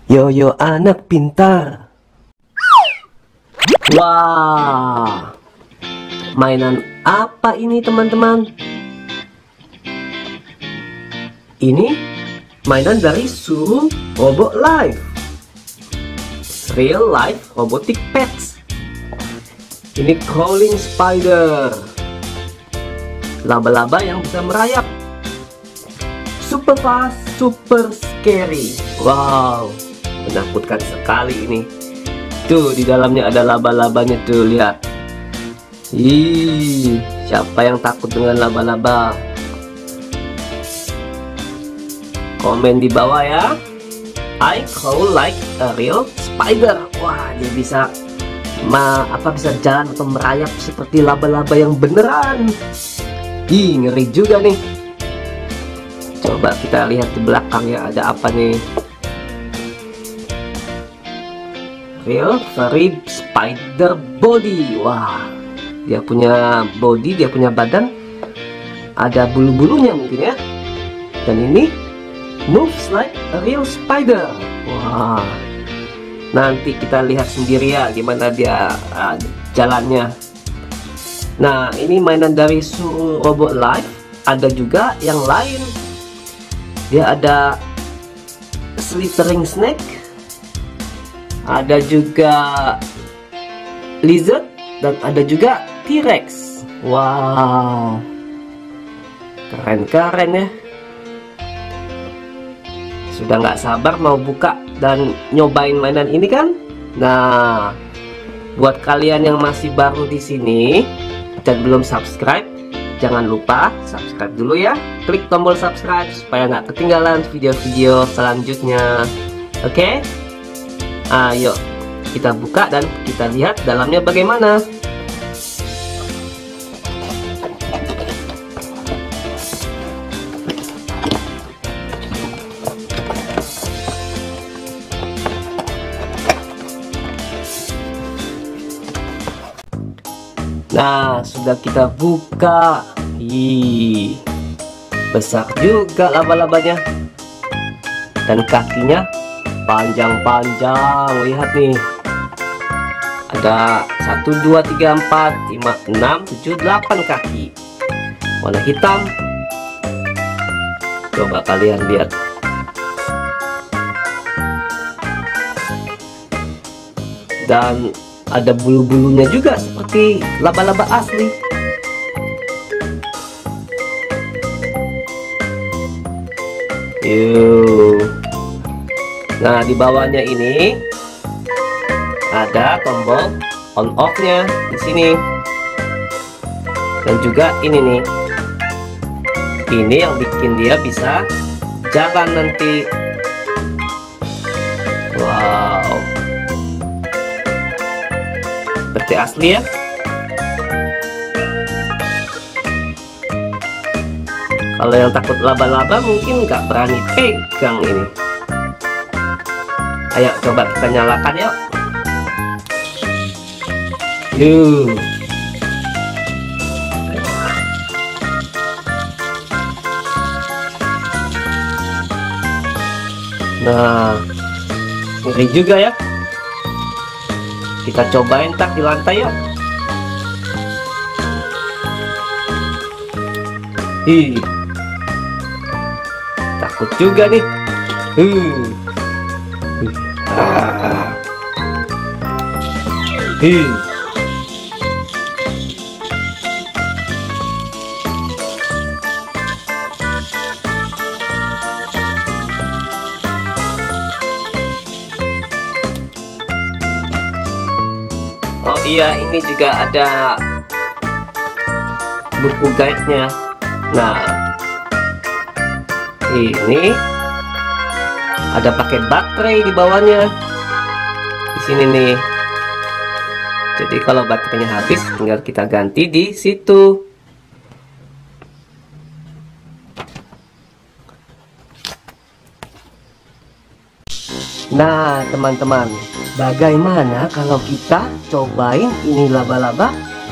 Yoyo anak pintar. Wah, mainan apa ini teman-teman? Ini mainan dari Suruh Robot Life, Real Life Robotic Pets. Ini crawling spider, laba-laba yang bisa merayap, super fast, super scary. Wow, menakutkan sekali ini. Tuh, di dalamnya ada laba-labanya tuh, lihat. Ih, siapa yang takut dengan laba-laba? Komen di bawah ya. I crawl like a real spider. Wah, dia bisa bisa jalan atau merayap seperti laba-laba yang beneran. Ih, ngeri juga nih. Coba kita lihat di belakang ya, ada apa nih? Real furry spider body. Wah, dia punya body, dia punya badan, ada bulu-bulunya mungkin ya. Dan ini moves like a real spider. Wah, nanti kita lihat sendiri ya gimana dia jalannya. Nah, ini mainan dari Suruh Robot Life. Ada juga yang lain. Dia ada slithering snake, ada juga lizard, dan ada juga T-Rex. Wow, keren-keren ya. Sudah nggak sabar mau buka dan nyobain mainan ini kan? Nah, buat kalian yang masih baru di sini dan belum subscribe, jangan lupa subscribe dulu ya. Klik tombol subscribe supaya nggak ketinggalan video-video selanjutnya. Oke? Ayo kita buka dan kita lihat dalamnya bagaimana. Nah, sudah kita buka. Ih, besar juga laba-labanya. Dan kakinya panjang-panjang. Lihat nih. Ada 1, 2, 3, 4, 5, 6, 7, 8 kaki. Warna hitam. Coba kalian lihat. Dan ada bulu-bulunya juga seperti laba-laba asli. Yuh. Nah, di bawahnya ini ada tombol on off-nya di sini. Dan juga ini nih. Ini yang bikin dia bisa jalan nanti. Wow. Seperti asli ya. Kalau yang takut laba-laba mungkin nggak berani pegang ini. Ayo coba kita nyalakan yuk. Yuh. Nah, ngeri juga ya. Kita cobain tak di lantai yuk. Ih, takut juga nih. Oh iya, ini juga ada buku guide-nya. Nah, ini ada pakai baterai di bawahnya. Di sini nih. Jadi kalau baterainya habis, tinggal kita ganti di situ. Nah, teman-teman, bagaimana kalau kita cobain ini laba-laba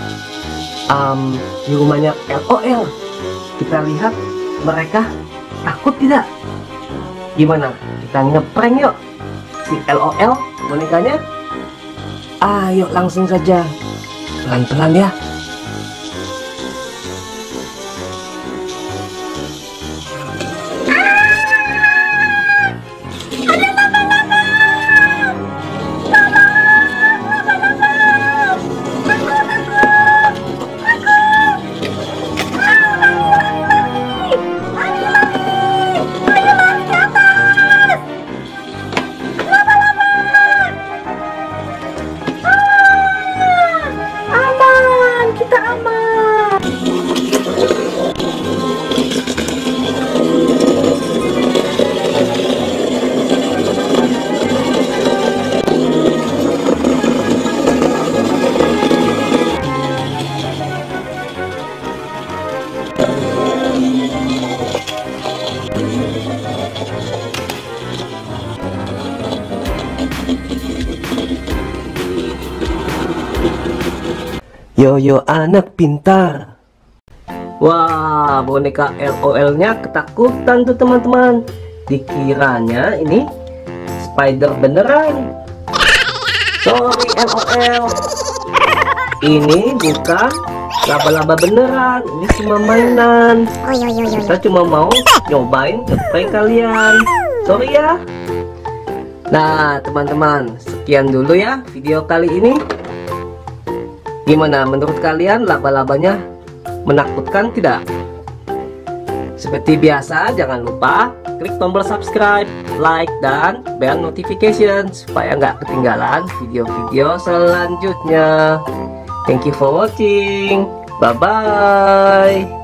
di rumahnya LOL? Kita lihat mereka takut tidak? Gimana? Kita ngeprank yuk. si LOL bonekanya. Ayo langsung saja, pelan-pelan ya. Yoyo anak pintar. Wah, boneka LOL-nya ketakutan tuh teman-teman. Dikiranya ini spider beneran. Sorry LOL, ini bukan laba-laba beneran. Ini cuma mainan. Kita cuma mau nyobain ngeprank kalian. Sorry ya. Nah teman-teman, sekian dulu ya video kali ini. Gimana menurut kalian, laba-labanya menakutkan tidak? Seperti biasa, jangan lupa klik tombol subscribe, like, dan bell notification supaya nggak ketinggalan video-video selanjutnya. Thank you for watching. Bye-bye.